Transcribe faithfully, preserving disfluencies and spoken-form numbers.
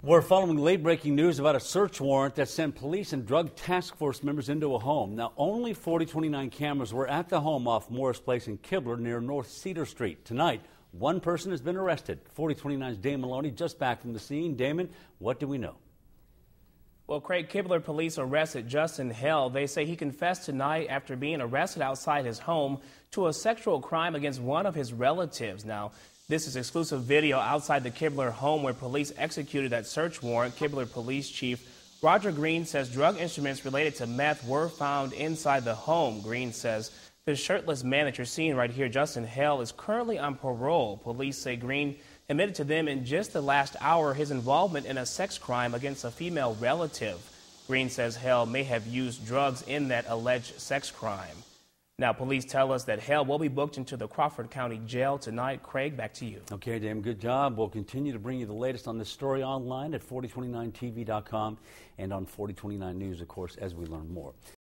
We're following late-breaking news about a search warrant that sent police and drug task force members into a home. Now, only forty twenty-nine cameras were at the home off Morris Place in Kibler near North Cedar Street. Tonight, one person has been arrested. forty twenty-nine's Damon Maloney just back from the scene. Damon, what do we know? Well, Craig, Kibler police arrested Justin Hale. They say he confessed tonight after being arrested outside his home to a sexual crime against one of his relatives. Now, this is exclusive video outside the Kibler home where police executed that search warrant. Kibler Police Chief Roger Green says drug instruments related to meth were found inside the home. Green says the shirtless man that you're seeing right here, Justin Hale, is currently on parole. Police say Green admitted to them in just the last hour his involvement in a sex crime against a female relative. Green says Hale may have used drugs in that alleged sex crime. Now, police tell us that Hale will be booked into the Crawford County Jail tonight. Craig, back to you. Okay, Damon, good job. We'll continue to bring you the latest on this story online at forty twenty-nine T V dot com and on forty twenty-nine News, of course, as we learn more.